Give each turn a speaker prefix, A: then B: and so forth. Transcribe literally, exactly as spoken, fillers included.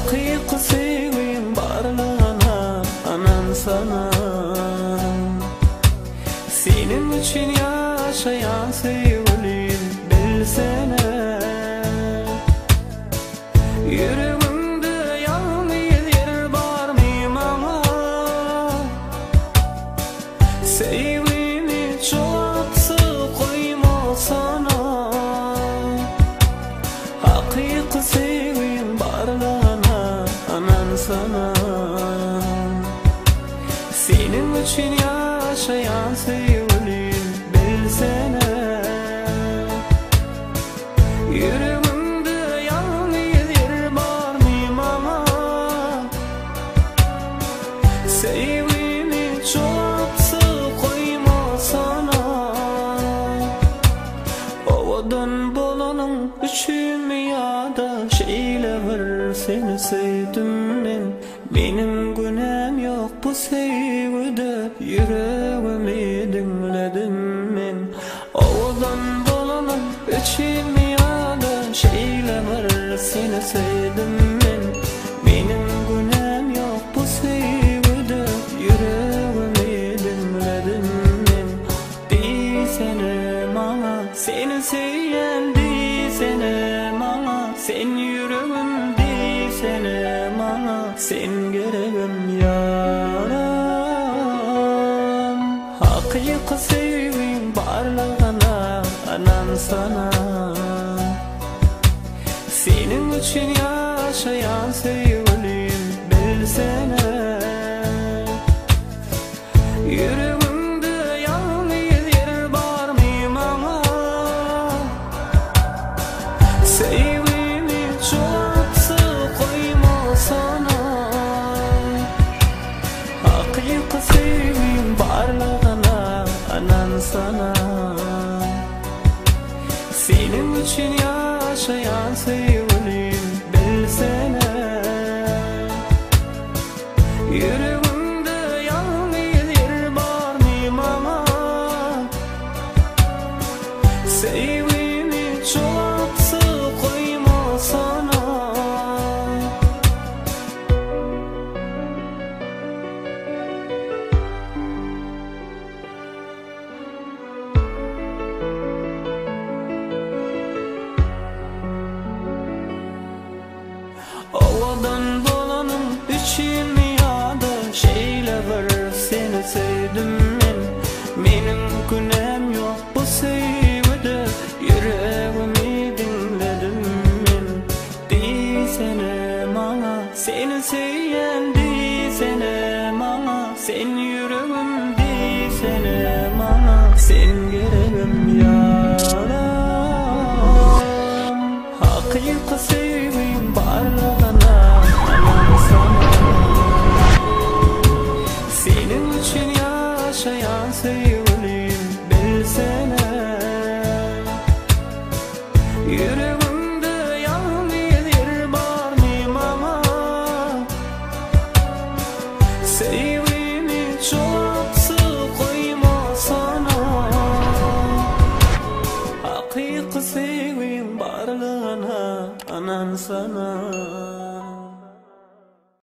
A: Haqiqi sevgim barlığına anan sana. Senin için yaşayan sevgilim bilsene. Yüreğimde yalnız yer var mı ama? Sevgimi çoğaltsı koyma sana. Haqiqi sevgim barlığına anan sana. Senin için yaşayan sevgilim bilsene. Yüreğimde yalnız yer var mı ama? Sevgimi çoğaltsı koyma sana. Ovadan bolanın üçün ya da şeyle var, seni sevdim ben. Benim günem yok bu sevgide, yüreğimi dinledim ben. Ovadan bolanın üçün ya da şeyle var, seni sevdim ben. Benim günem yok bu sevgide, yüreğimi dinledim ben. Desene bana seni seven, desene bana sen yüreğim, desene bana sen gereğim yaram. Haqiqi sevgim barlığına anan sana. Senin için yaşayan sevgilim bilsene. Yüreğimde yalnız yer var mı ama? Sevgimi çoğaltsı koyma sana. Haqiqi sevgim barlığına anan sana. Senin için yaşayan sevgilim bilsene. Yüreğimde yalnız yer var mı ama? Sevgimi çoğaltsı koyma sana. Ovadan bolanın üçün ya da şeyle var, seni sevdim ben. Benim günem yok bu sevgide, yüreğimi dinledim ben. Desene bana seni seven, desene bana sen yüreğim, desene bana sen gereğim yaram. Haqiqi sevgim barlığına anan sana. Senin için yaşayan sevgilim bilsene. Yüreğimde yalnız yer var mı ama? Sevgimi çoğaltsı koyma sana. Haqiqi sevgim barlığına anan sana.